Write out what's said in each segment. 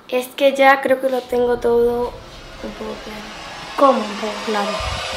Es que ya creo que lo tengo todo un poco claro. ¿Cómo un poco claro?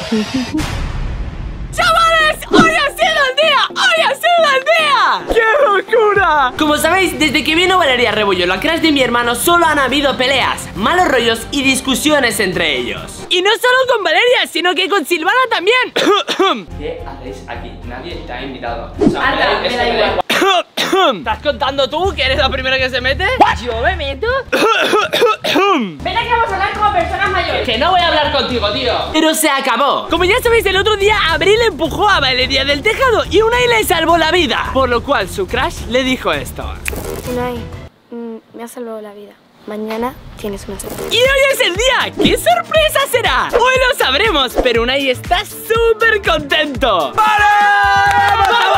¡Chavales! ¡Hoy ha sido el día! ¡Hoy ha sido el día! ¡Qué locura! Como sabéis, desde que vino Valeria Rebollo, la crush de mi hermano, solo han habido peleas, malos rollos y discusiones entre ellos. Y no solo con Valeria, sino que con Silvana también. ¿Qué hacéis aquí? Nadie te ha invitado. Anda, me da igual. ¿Estás contando tú que eres la primera que se mete? Yo me meto. Ven aquí, vamos a hablar como personas mayores. Que no voy a hablar contigo, tío. Pero se acabó. Como ya sabéis, el otro día Abril empujó a Valeria del tejado y Unai le salvó la vida. Por lo cual su crush le dijo esto. Unai, me ha salvado la vida. Mañana tienes una sorpresa. ¡Y hoy es el día! ¿Qué sorpresa será? Hoy lo sabremos, pero Unai está súper contento. ¡Vale! ¡Vamos,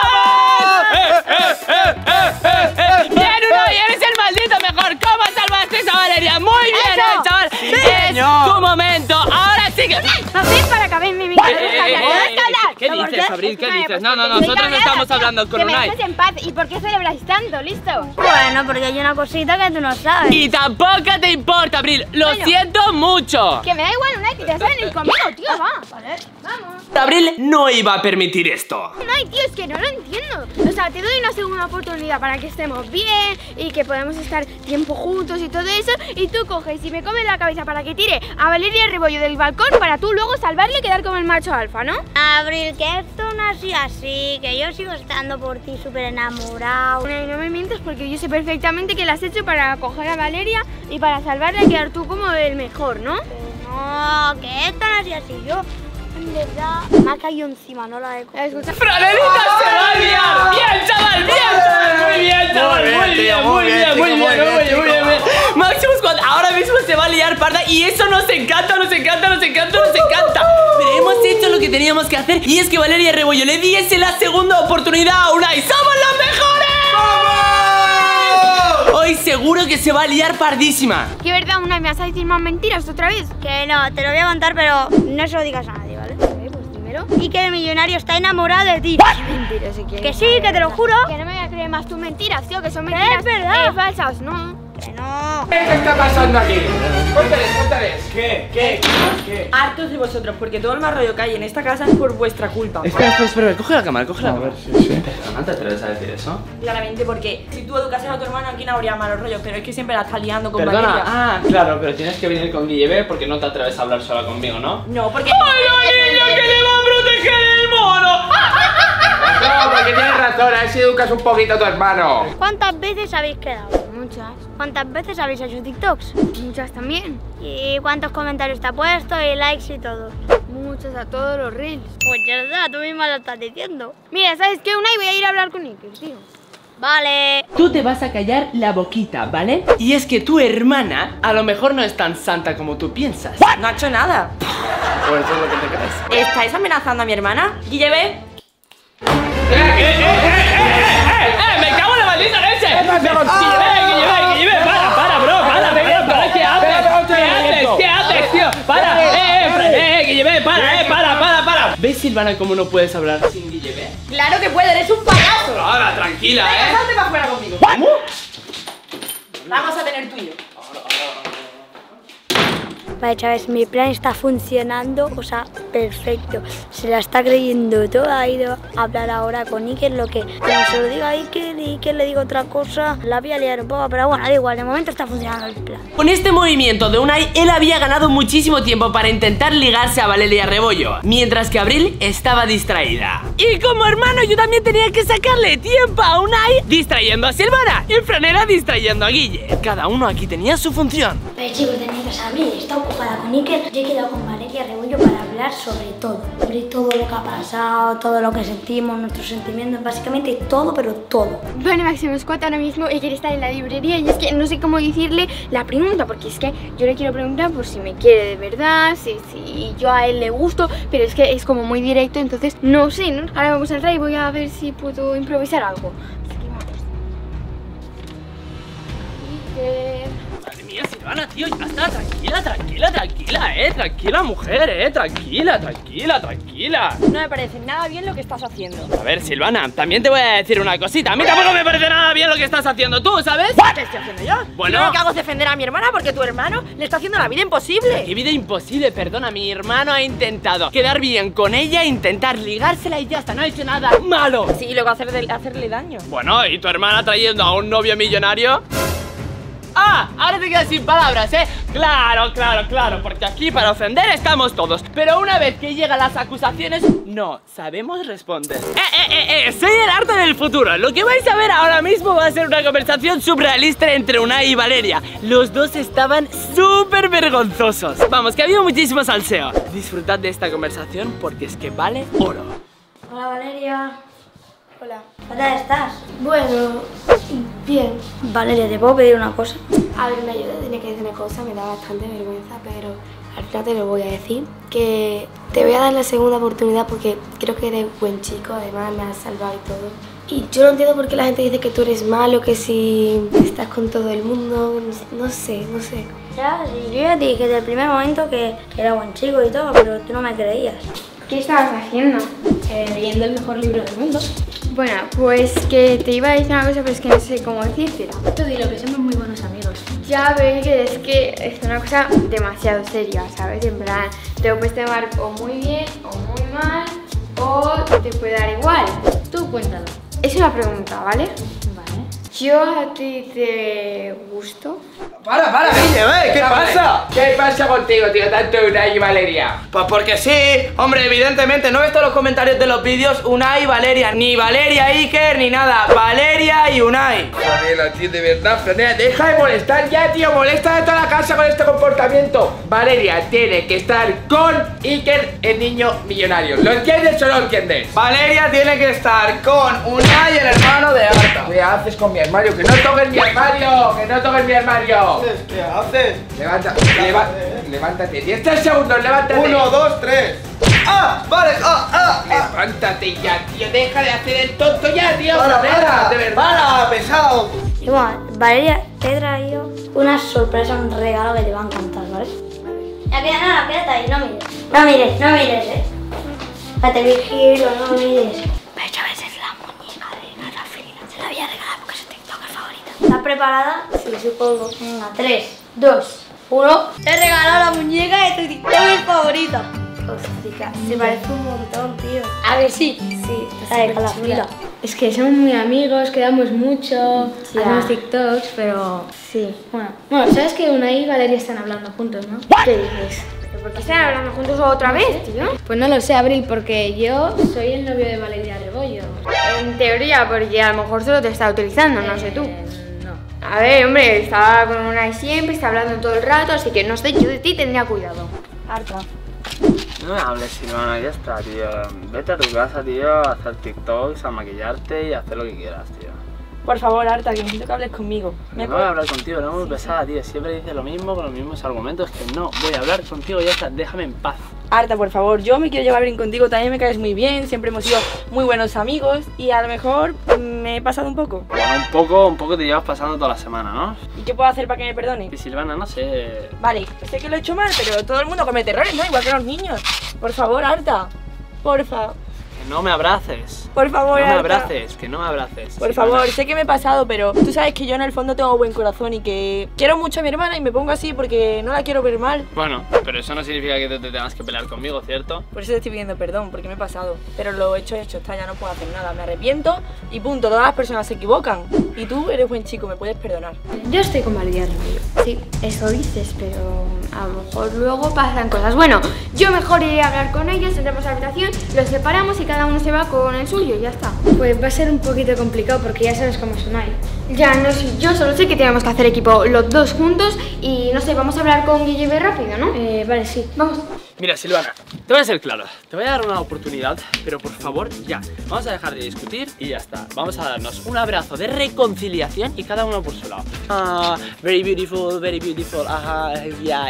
chavales! ¡Bien, Unai! ¡Eres el maldito mejor! ¿Cómo salvaste a Valeria? ¡Muy bien, chaval! Sí, ¡Es señor! tu momento! ¡Ahora sí que... Abril, para que vean mi ¿Qué dices, Abril? ¿Qué dices? No, nosotros no estamos hablando con Unai. Que me dejes en paz. ¿Y por qué celebráis tanto? ¿Listo? Bueno, porque hay una cosita que tú no sabes. Y tampoco te importa, Abril. Lo siento mucho. Que me da igual, Unai, que te vas a venir conmigo, tío, va. Vale, vamos. Abril no iba a permitir esto. Unai, tío, es que no lo entiendo. O sea, te doy una segunda oportunidad para que estemos bien y que podamos estar tiempo juntos y todo eso. Y tú coges y me comes la cabeza para que tire a Valeria Rebollo del balcón para tú luego salvarle y quedar como el macho alfa, ¿no? Abril, que esto no ha sido así, que yo sigo estando por ti súper enamorado. Unai, no me mientas porque yo sé perfectamente que lo has hecho para coger a Valeria y para salvarla y quedar tú como el mejor, ¿no? No, que esto no ha sido así. Yo, en verdad, me ha caído encima, no la he cogido. Escucha. ¡Franelita se va a liar! ¡Bien, chaval! ¡Bien! ¡Muy bien, chaval! ¡Muy bien! Maximus Squad ahora mismo se va a liar parda y eso nos encanta. Pero hemos hecho lo que teníamos que hacer y es que Valeria Rebollo le diese la segunda oportunidad a Unai. ¡Somos los mejores! Hoy seguro que se va a liar pardísima. ¿Qué verdad, Unai? ¿Me vas a decir más mentiras otra vez? Que no, te lo voy a contar, pero no se lo digas a nadie, ¿vale? Pues dímelo. Y que el millonario está enamorado de ti. Mentira, si quieres. Que sí, que te lo juro. Que no me voy a creer más tus mentiras, tío, que son mentiras es verdad. Falsas, ¿no? Que no. ¿Qué está pasando aquí? Cuéntales. ¿Qué? Hartos de vosotros, porque todo el mal rollo que hay en esta casa es por vuestra culpa. Espera, coge la cámara, coge la cámara. Sí. ¿No te atreves a decir eso? Claramente, porque si tú educases a tu hermano aquí no habría malos rollos, pero es que siempre la estás liando con Perdona, Valeria. claro, pero tienes que venir con Guille B porque no te atreves a hablar sola conmigo, ¿no? No, porque... ¡Ay, niño, que le va a proteger el mono! No, porque tienes razón, a ver si educas un poquito a tu hermano. ¿Cuántas veces habéis quedado? Muchas. ¿Cuántas veces habéis hecho TikToks? Muchas también. ¿Y cuántos comentarios te ha puesto y likes y todo? Muchas a todos los reels. Pues ya está, tú misma lo estás diciendo. Mira, ¿sabes qué, Unai? Voy a ir a hablar con Iker, tío. Vale. Tú te vas a callar la boquita, ¿vale? Y es que tu hermana a lo mejor no es tan santa como tú piensas. No ha hecho nada. Pues eso es lo que te crees. ¿Estáis amenazando a mi hermana? Guille B. ¡Me cago en la maldita leche! ¡Guille B! ¡Para, bro! ¿Qué haces, tío? ¡Para! ¡Guille B! ¡Para! ¿Ves, Silvana, cómo no puedes hablar sin Guille B? Claro que puede, eres un payaso. Ahora, tranquila, Salte para afuera conmigo. ¿Cómo? Vamos a tener tuyo. Vale, chavales, mi plan está funcionando, o sea, perfecto. Se la está creyendo toda. Ha ido a hablar ahora con Iker, lo que cuando se lo diga a Iker y Iker le diga otra cosa, la voy a liar un poco, pero bueno, da igual, de momento está funcionando el plan. Con este movimiento de Unai, él había ganado muchísimo tiempo para intentar ligarse a Valeria Rebollo, mientras que Abril estaba distraída. Y como hermano, yo también tenía que sacarle tiempo a Unai, distrayendo a Silvana y Franela distrayendo a Guille. Cada uno aquí tenía su función. Pero chicos, tenéis que saber, está ocupada con Iker. Yo he quedado con Valeria Rebollo para hablar sobre todo lo que ha pasado, todo lo que sentimos, nuestros sentimientos, básicamente todo, pero todo. Bueno, Maximus Squad ahora mismo Iker está en la librería y es que no sé cómo decirle la pregunta, porque es que yo le quiero preguntar por si me quiere de verdad, si yo a él le gusto, pero es que es como muy directo, entonces no sé, ¿no? Ahora vamos a entrar y voy a ver si puedo improvisar algo. Así que vamos. Iker... Madre mía, Silvana. Silvana, tío, ya está, tranquila, tranquila, mujer, tranquila. No me parece nada bien lo que estás haciendo. A ver, Silvana, también te voy a decir una cosita. A mí tampoco me parece nada bien lo que estás haciendo tú, ¿sabes? ¿Qué estoy haciendo yo? Bueno. Yo lo que hago es defender a mi hermana porque tu hermano le está haciendo la vida imposible. ¡Qué vida imposible! Perdona, mi hermano ha intentado quedar bien con ella, intentar ligársela y ya está, no ha hecho nada malo. Sí, y luego hacerle daño. Bueno, ¿y tu hermana trayendo a un novio millonario? ¡Ah! Ahora te quedas sin palabras, ¿eh? Claro, porque aquí para ofender estamos todos. Pero una vez que llegan las acusaciones, no sabemos responder. Soy el arte del futuro. Lo que vais a ver ahora mismo va a ser una conversación surrealista entre Unai y Valeria. Los dos estaban súper vergonzosos. Vamos, que ha habido muchísimo salseo. Disfrutad de esta conversación porque es que vale oro. Hola Valeria. Hola. ¿Qué tal estás? Bueno, bien. Valeria, ¿te puedo pedir una cosa? A ver, yo te tenía que decir una cosa, me da bastante vergüenza, pero al final te lo voy a decir. Que te voy a dar la segunda oportunidad porque creo que eres buen chico, además me has salvado y todo. Y yo no entiendo por qué la gente dice que tú eres malo, que si estás con todo el mundo, no sé. Ya, yo ya te dije desde el primer momento que era buen chico y todo, pero tú no me creías. ¿Qué estabas haciendo? Leyendo el mejor libro del mundo. Bueno, pues que te iba a decir una cosa, pero es que no sé cómo decírtelo. Tú dilo, que somos muy buenos amigos. Ya ves que es una cosa demasiado seria, ¿sabes? En plan, te lo puedes tomar o muy bien o muy mal, o te puede dar igual. Tú cuéntalo. Es una pregunta, ¿vale? Vale. ¿Yo a ti te gusto? Para, Guille, ¿qué pasa? ¿Qué pasa contigo, tío? Tanto Unai y Valeria. Pues porque sí, hombre, evidentemente. No he visto los comentarios de los vídeos Unai y Valeria. Ni Valeria Iker, ni nada. Valeria y Unai. Franela, tío, de verdad, Franela, deja de molestar ya, tío. Molesta a toda la casa con este comportamiento. Valeria tiene que estar con Iker, el niño millonario. ¿Lo entiendes o no lo entiendes? Valeria tiene que estar con Unai, el hermano de Arta. ¿Qué haces con mi armario? ¡Que no toques mi armario! ¡Que no toques mi armario! ¿Qué haces? Levántate. 10 segundos, levántate. 1, 2, 3. ¡Ah! ¡Vale! Levántate ya, tío. Deja de hacer el tonto ya, tío. Para, de verdad. para, pesado. Y bueno, Valeria, te he traído una sorpresa, un regalo que te va a encantar, ¿vale? Ya queda nada, quédate ahí, no mires, Te vigilo, no mires. Pero a veces la muñeca de Nata Fina se la voy a regalar porque es su TikToker favorita. ¿Estás preparada? Sí, supongo. Venga, 3, 2, 1. Te he regalado la muñeca de tu TikToker favorita. Hostia, se parece un montón, tío. A ver, sí. Sí, está la fila. Es que somos muy amigos, quedamos mucho, Ya. hacemos TikToks, pero sí. Bueno, ¿sabes que Unai y Valeria están hablando juntos, no? ¿Qué dices? ¿Por qué están hablando juntos otra vez, tío? Pues no lo sé, Abril, porque yo soy el novio de Valeria Rebollo. En teoría, porque a lo mejor solo te está utilizando, no sé tú. No. A ver, hombre, estaba con una y siempre, está hablando todo el rato, así que no sé, yo de ti tendría cuidado. Harta. No me hables, Silvana, ya está, tío. Vete a tu casa, tío, a hacer TikToks, a maquillarte y a hacer lo que quieras, tío. Por favor, Arta, que necesito que hables conmigo. No voy a hablar contigo, no muy pesada, tío. Siempre dices lo mismo con los mismos argumentos. Que no voy a hablar contigo, ya está, déjame en paz. Arta, por favor, yo me quiero llevar bien contigo, también me caes muy bien, siempre hemos sido muy buenos amigos y a lo mejor me he pasado un poco. Bueno, un poco te llevas pasando toda la semana, ¿no? ¿Y qué puedo hacer para que me perdone? Y Silvana, no sé. Vale, sé que lo he hecho mal, pero todo el mundo comete errores, ¿no? Igual que los niños. Por favor, Arta, porfa. Que no me abraces. Por favor, No me Arta. abraces, que no me abraces. Por Silvana. favor, sé que me he pasado, pero tú sabes que yo en el fondo tengo buen corazón y que quiero mucho a mi hermana y me pongo así porque no la quiero ver mal. Bueno, pero eso no significa que te tengas que pelear conmigo, ¿cierto? Por eso te estoy pidiendo perdón, porque me he pasado. Pero lo hecho está, ya no puedo hacer nada. Me arrepiento y punto. Todas las personas se equivocan. Y tú eres buen chico, me puedes perdonar. Yo estoy con Valeria Rebollo. Sí, eso dices, pero a lo mejor luego pasan cosas. Bueno, yo mejor iré a hablar con ellos, entramos a la habitación, los separamos y cada uno se va con el suyo, ya está. Pues va a ser un poquito complicado porque ya sabes cómo es Unai. Ya, no sé, yo solo sé que tenemos que hacer equipo los dos juntos y no sé, vamos a hablar con Guille rápido, ¿no? Vale, sí. Vamos. Mira, Silvana, te voy a ser claro. Te voy a dar una oportunidad, pero por favor, ya. Vamos a dejar de discutir y ya está. Vamos a darnos un abrazo de reconciliación y cada uno por su lado. Ah, very beautiful, ajá, ya.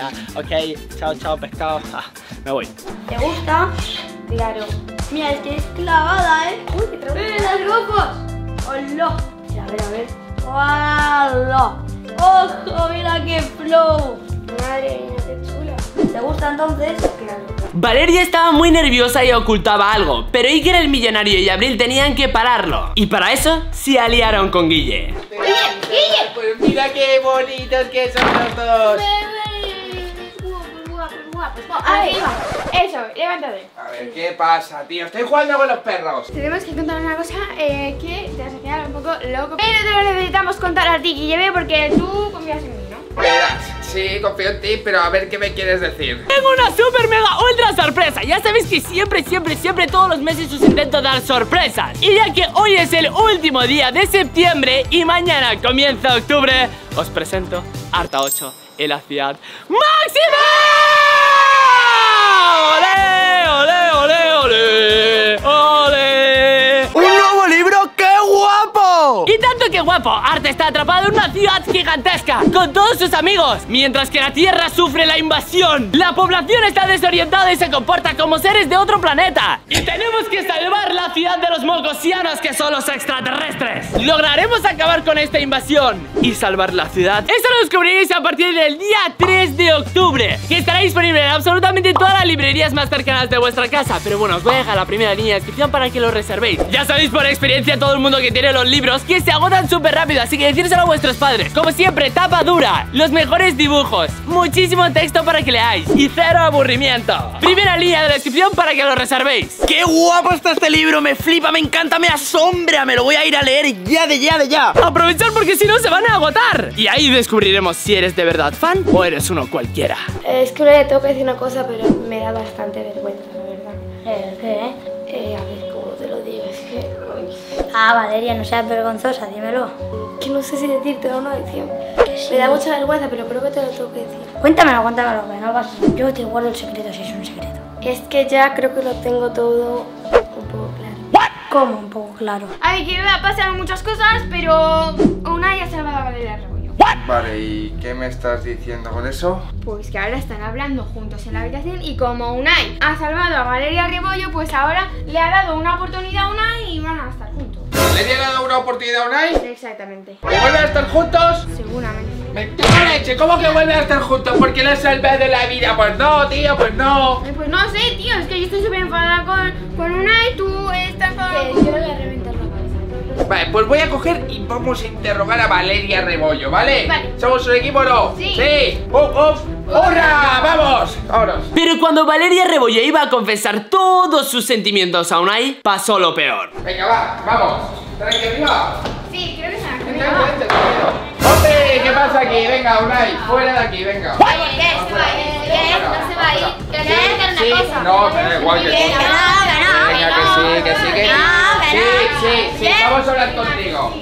Ok, chao, pescado. Ah, me voy. ¿Te gusta? Claro. Mira, es que es clavada, ¿eh? Uy, qué tremendo. ¡Las gafas! ¡Hola! A ver. ¡Hola! ¡Ojo! ¡Mira mía, qué flow. Madre mía, qué chula. ¿Te gusta entonces? Claro. Valeria estaba muy nerviosa y ocultaba algo, pero Iker el millonario y Abril tenían que pararlo. Y para eso se aliaron con Guille. Pues mira qué bonitos que son los dos. Arriba. Eso, levántate. A ver, ¿qué pasa, tío? Estoy jugando con los perros. Tenemos que contar una cosa que te vas a quedar un poco loco. Pero te lo necesitamos contar a ti, Guille, porque tú confías en mí, ¿no? Verás, sí, confío en ti, pero a ver qué me quieres decir. Tengo una super mega ultra sorpresa. Ya sabéis que siempre todos los meses os intento dar sorpresas. Y ya que hoy es el último día de septiembre y mañana comienza octubre, os presento Arta 8 en la ciudad máxima. ¡Olé, olé, olé, olé! ¡Olé! ¡Un nuevo libro! ¡Qué guapo! Y tanto que guapo, Arta está atrapado en una ciudad gigantesca con todos sus amigos, mientras que la Tierra sufre la invasión. La población está desorientada y se comporta como seres de otro planeta. Y tenemos que salvar la ciudad de los mogosianos, que son los extraterrestres. ¿Lograremos acabar con esta invasión y salvar la ciudad? Esto lo descubriréis a partir del día 3 de octubre, que estará disponible en absolutamente todas las librerías más cercanas de vuestra casa. Pero bueno, os voy a dejar la primera línea de descripción para que lo reservéis. Ya sabéis por experiencia todo el mundo que tiene los libros que se agotan súper rápido, así que decírselo a vuestros padres. Como siempre, tapa dura, los mejores dibujos, muchísimo texto para que leáis y cero aburrimiento. Primera línea de descripción para que lo reservéis. ¡Qué guapo está este libro! Me flipa, me encanta, me asombra. Me lo voy a ir a leer ya. Aprovechar porque si no se van a agotar. Y ahí descubriremos si eres de verdad fan o eres uno cualquiera. Es que le tengo que decir una cosa, pero me da bastante vergüenza, la verdad. ¿Qué? A ver, ¿cómo te lo digo? Es que... Ah, Valeria, no seas vergonzosa, dímelo. que no sé si decirte o no, tío. Me da mucha vergüenza, pero creo que te lo tengo que decir. Cuéntamelo, que no pasa. Yo te guardo el secreto si es un secreto. Es que ya creo que lo tengo todo un poco claro. ¿Cómo un poco claro? A ver, que me pasan muchas cosas, pero una ya salvado a Valeria Rebollo. Vale, ¿y qué me estás diciendo con eso? Pues que ahora están hablando juntos en la habitación y como Unai ha salvado a Valeria Rebollo, pues ahora le ha dado una oportunidad a Unai y van a estar juntos. ¿Le he dado una oportunidad a Unai? Exactamente. ¿Que vuelven a estar juntos? Seguramente. ¡Me cago en leche! ¿Cómo que vuelven a estar juntos? ¿Por qué le has salvado la vida? Pues no, tío, pues no. Pues no sé, tío, es que yo estoy súper enfadada con Unai, tú estás enfadada. Yo le voy a reventar la cabeza. Vale, pues voy a coger y vamos a interrogar a Valeria Rebollo, ¿vale? Vale. ¿Somos un equipo o no? Sí. ¡Sí! ¡Hurra! ¡Vamos! ¡Vámonos! Pero cuando Valeria Rebollo iba a confesar todos sus sentimientos a Unai, pasó lo peor. Venga, vamos. ¿Están aquí arriba? Sí, creo que se me Vente, ¡hombre! ¿Qué pasa aquí? Venga, Unai, fuera de aquí, venga. ¿Qué? ¿Se va a ir? ¿Qué? ¿No se va a ir? ¿Que le voy a hacer una cosa? No, pero da igual que Que cosa. no. Venga, que sí. Sí, vamos a hablar contigo.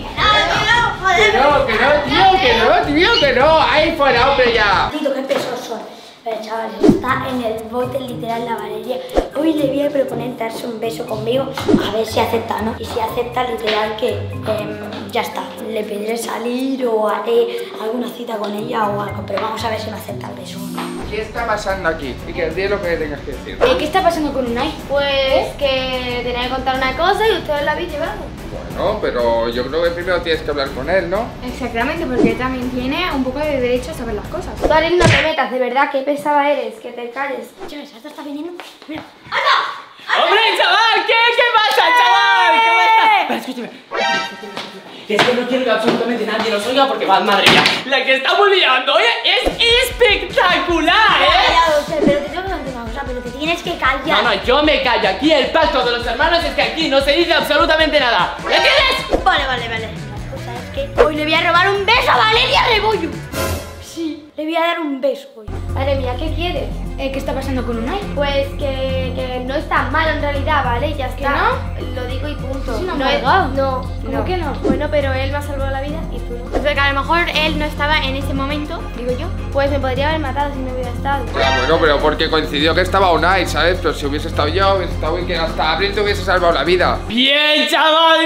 Que no. Ahí fuera, hombre, ya. Tito, qué pesos son. Pero chavales, está en el bote literal la Valeria. Hoy le voy a proponer darse un beso conmigo, a ver si acepta, ¿no? Y si acepta, literal que ya está. Le pediré salir o haré alguna cita con ella o algo, pero vamos a ver si me acepta el beso o no. ¿Qué está pasando aquí? Y que di lo que tengas que decir. ¿Qué está pasando con Unai? Pues que tenía que contar una cosa y ustedes la habéis llevado. Bueno, pero yo creo que primero tienes que hablar con él, ¿no? Exactamente, porque él también tiene un poco de derecho a saber las cosas. Vale, no te metas, de verdad, qué pesada eres, que te calles. Chavales, esto está viniendo. Mira. ¡Hombre, chaval! ¿Qué pasa, chaval? ¿Qué pasa? Pero escúchame. Es que no quiero que absolutamente nadie nos oiga porque madre mía, la que estamos liando hoy es espectacular, Pero te tengo que contar una cosa, pero te tienes que callar. No, yo me callo. Aquí el pacto de los hermanos es que aquí no se dice absolutamente nada. ¿Me entiendes? Vale. La cosa es que hoy le voy a robar un beso a Valeria Rebollo. Sí, le voy a dar un beso hoy. Madre mía, ¿qué quieres? ¿Qué está pasando con Unai? Pues que no está mal en realidad, ¿vale? Ya está. ¿Que no? Lo digo y punto. Sí, no es. No. ¿Cómo que no? Bueno, pero él me ha salvado la vida y tú no. O sea, que a lo mejor él no estaba en ese momento, digo yo. Pues me podría haber matado si no hubiera estado. Ya, bueno, pero porque coincidió que estaba Unai, ¿sabes? Pero si hubiese estado yo, hubiese estado bien que hasta Abril te hubiese salvado la vida. Bien, chaval.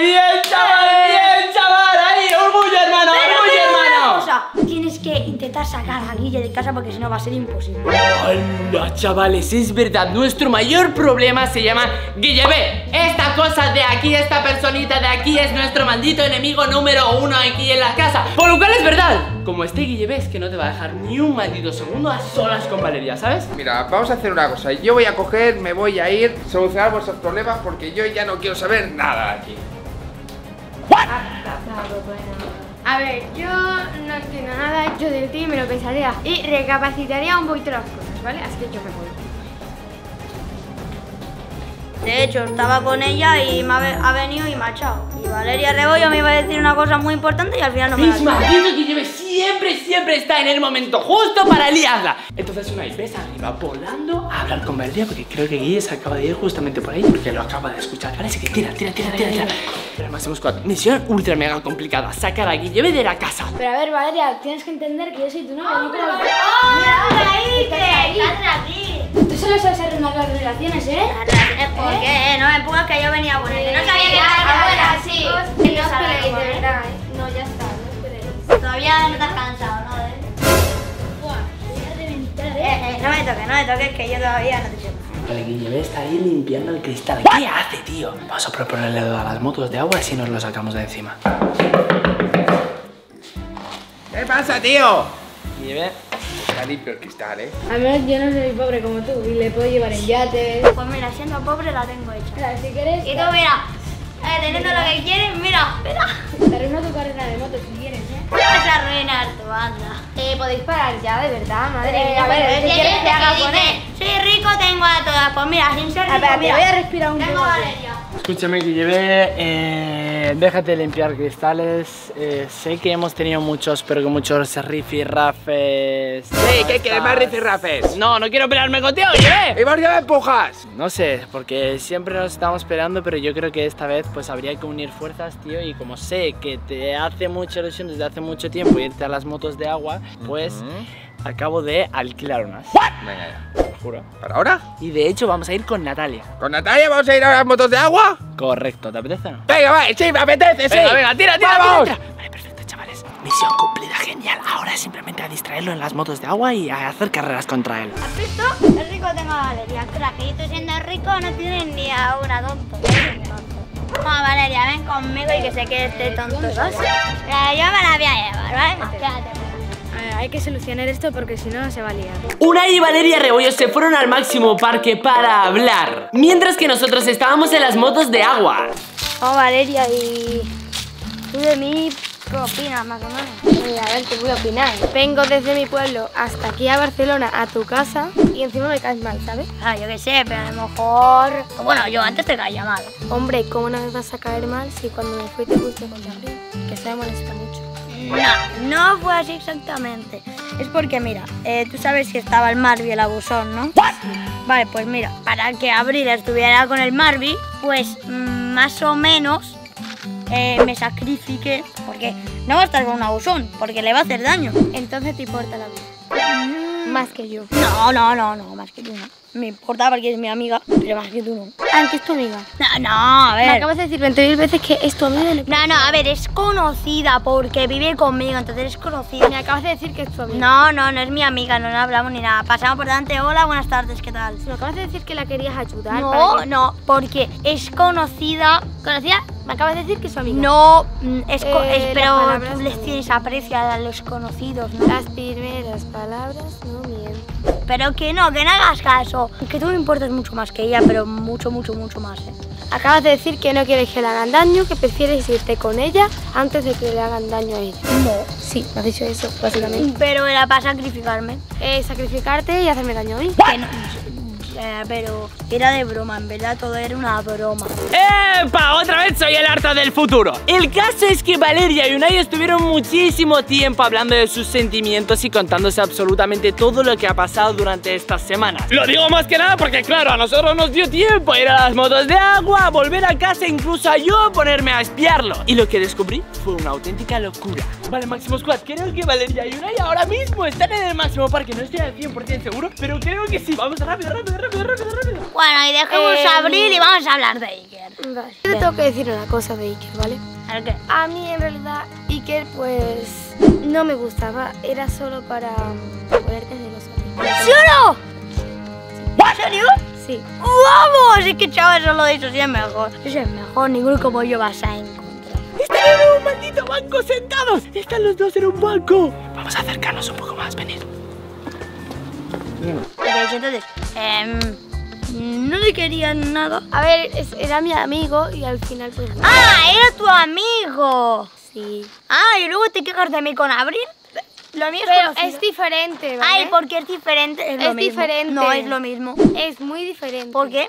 Ahí, orgullo, hermano, O sea, tienes que intentar sacar a Guille de casa porque si no va a ser imposible. Hola, chavales, es verdad, nuestro mayor problema se llama Guille B. Esta cosa de aquí, esta personita de aquí es nuestro maldito enemigo número 1 aquí en la casa. Por lo cual es verdad, como este Guille ves que no te va a dejar ni un maldito segundo a solas con Valeria, ¿sabes? Mira, vamos a hacer una cosa. Yo voy a coger, me voy a ir, solucionar vuestros problemas porque yo ya no quiero saber nada de aquí. A ver, yo no entiendo nada, yo de ti me lo pensaría y recapacitaría un poquito las cosas, ¿vale? Así que yo me voy. De hecho, estaba con ella y ha venido y me ha echado. Y Valeria Rebollo me iba a decir una cosa muy importante y al final no me la ha dicho. Maldito que lleve siempre está en el momento justo para liarla. Entonces Unai, ves arriba volando a hablar con Valeria porque creo que Guille se acaba de ir justamente por ahí porque lo acaba de escuchar. Vale, así que tira. Pero Máximo Squad, misión ultra mega complicada, sacar a Guille de la casa. Pero a ver, Valeria, tienes que entender que yo soy tu novia. Tú solo sabes arruinar las relaciones, ¿eh? ¿Por qué? No me empujas que yo venía por ella. No sabía que abuela, sí. No os peleéis, de verdad, ¿eh? No, ya está, no os peleéis. Todavía no te has cansado, ¿no? No me toques, que yo todavía no te siento. Vale, Guille está ahí limpiando el cristal. ¿Qué hace, tío? Vamos a proponerle a las motos de agua si nos lo sacamos de encima. ¿Qué pasa, tío? Guille, Está limpio el cristal, ¿eh? Al menos yo no soy pobre como tú y le puedo llevar en yates. Pues mira, siendo pobre la tengo hecha. Mira, si quieres, Y tú mira, teniendo lo que quieres, mira. te arruino tu carrera de moto si quieres, ¿eh? Vas a arruinar tu banda. Podéis parar ya, de verdad, madre mía. A ver, si quieres te haga con él. Soy rico, tengo a todas. Pues mira, sin ser rico, Espérate, mira, voy a respirar un tengo poco. a Valeria. Escúchame, Guille, déjate de limpiar cristales. Sé que hemos tenido muchos rifirrafes. Sí, ¿qué quieres? ¿Más rifirrafes? No quiero pelearme contigo, Guille. ¿Y por qué me empujas? No sé, porque siempre nos estamos peleando, pero yo creo que esta vez pues habría que unir fuerzas, tío. Y como sé que te hace mucha ilusión desde hace mucho tiempo irte a las motos de agua, pues acabo de alquilar unas. Venga ya. Te lo juro. ¿Para ahora? Y de hecho vamos a ir con Natalia. ¿Con Natalia vamos a ir a las motos de agua? Correcto, ¿te apetece o no? Venga, va, sí, me apetece, sí. Venga, tira. ¡Vamos! Vale, perfecto, chavales. Misión cumplida, genial. Ahora es simplemente a distraerlo en las motos de agua y a hacer carreras contra él. ¿Has visto? El rico tengo a Valeria. Crack, que tú siendo rico no tienes ni a una tonto. Vamos, Valeria, ven conmigo y que se quede este tonto. Yo me la voy a llevar, ¿vale? Quédate. Hay que solucionar esto porque si no se va a liar. Unai y Valeria Rebollo se fueron al Máximo Parque para hablar, mientras que nosotros estábamos en las motos de agua. Vamos, Valeria, y tú de mí, ¿qué opinas más o menos? A ver, ¿qué voy a opinar? Vengo desde mi pueblo hasta aquí a Barcelona, a tu casa, y encima me caes mal, ¿sabes? Ah, yo qué sé, pero a lo mejor... Bueno, yo antes te caía mal. Hombre, ¿cómo no me vas a caer mal si cuando me fui te fuiste con Gabriel? Que se me molesta mucho. No fue así exactamente. Es porque, mira, tú sabes que estaba el Marby, el abusón, ¿no? Vale, pues mira, para que Abril estuviera con el Marby, pues más o menos me sacrifiqué. Porque no va a estar con un abusón, porque le va a hacer daño. Entonces te importa la vida. Más que yo. No, más que tú no. Me importa porque es mi amiga, pero más que tú no. Aunque es tu amiga. No, a ver. Me acabas de decir 20.000 veces que es tu amiga. No, a ver, es conocida porque vive conmigo, entonces es conocida. Me acabas de decir que es tu amiga. No es mi amiga, no hablamos ni nada. Pasamos por delante, hola, buenas tardes, ¿qué tal? Me acabas de decir que la querías ayudar. No, porque es conocida. ¿Conocida? Me acabas de decir que es su amiga. No, pero las tú les tienes aprecio a los conocidos, ¿no? Las primeras palabras no mienten. Pero que no hagas caso. Que tú me importas mucho más que ella, pero mucho más, Acabas de decir que no quieres que le hagan daño, que prefieres irte con ella antes de que le hagan daño a ella. No. Sí, me has dicho eso, básicamente. Pero era para sacrificarme. Sacrificarte y hacerme daño a mí. Que no, pero era de broma, en verdad todo era una broma. ¡Epa! Otra vez soy el Arta del futuro. El caso es que Valeria y Unai estuvieron muchísimo tiempo hablando de sus sentimientos y contándose absolutamente todo lo que ha pasado durante estas semanas. Lo digo más que nada porque, claro, a nosotros nos dio tiempo a ir a las motos de agua, a volver a casa, incluso a yo ponerme a espiarlo. Y lo que descubrí fue una auténtica locura. Vale, Máximo Squad, creo que Valeria y Unai ahora mismo están en el Máximo Parque. No estoy al 100% seguro, pero creo que sí. Vamos rápido. Bueno, y dejemos a Abril y vamos a hablar de Iker. Vale. Yo te tengo que decir una cosa de Iker, ¿vale? ¿A qué? A mí en realidad Iker pues no me gustaba, era solo para ponerte celosa. ¿Sí o no? ¿En serio? Sí. ¡Vamos! Es que chaval, solo eso sí es mejor. Eso es mejor, ninguno como yo vas a encontrar. ¡Este era un maldito banco sentados. Están los dos en un banco. Vamos a acercarnos un poco más, venid. Entonces, no le querían nada. A ver, era mi amigo y al final pues... ¡Ah! ¡Era tu amigo! Sí. Ah, y luego te quejas de mí con Abril. Lo mío Pero conocido. es diferente, ¿vale? Ay, ¿por qué es diferente? Es lo Es mismo. diferente. No es lo mismo. Es muy diferente. ¿Por qué?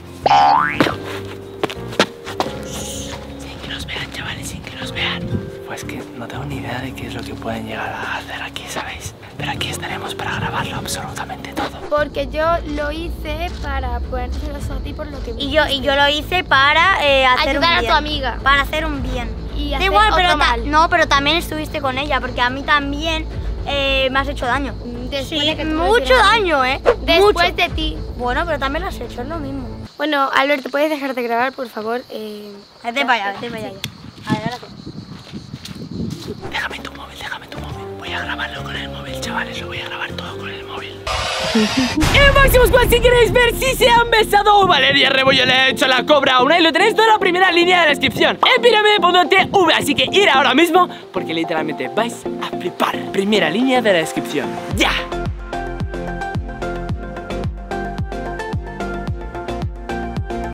Sin que nos vean, chavales, sin que nos vean. Pues que no tengo ni idea de qué es lo que pueden llegar a hacer aquí, ¿sabéis? Pero aquí estaremos para grabarlo absolutamente todo. Porque yo lo hice para ponérselos a ti por lo que... Y yo lo hice para hacer Ayudar un a bien. tu amiga. Para hacer un bien. Y Da hacer igual, otro pero mal. no, pero también estuviste con ella, porque a mí también me has hecho daño. Después Sí, de que tú lo mucho hicieras. daño, ¿eh? Después Mucho. de ti. Bueno, pero también lo has hecho, es lo mismo. Bueno, Albert, ¿puedes dejar de grabar, por favor? Vete para allá, vete para allá. A ver, ahora sí. Déjame tu móvil, déjame tu móvil. Voy a grabarlo con el móvil, chavales, lo voy a grabar todo con el móvil. En Máximo Squad, si queréis ver si se han besado Valeria Rebollo le ha hecho la cobra a Unai, lo tenéis todo en la primera línea de la descripción. En pirámide.tv, así que ir ahora mismo porque literalmente vais a flipar. Primera línea de la descripción. ¡Ya!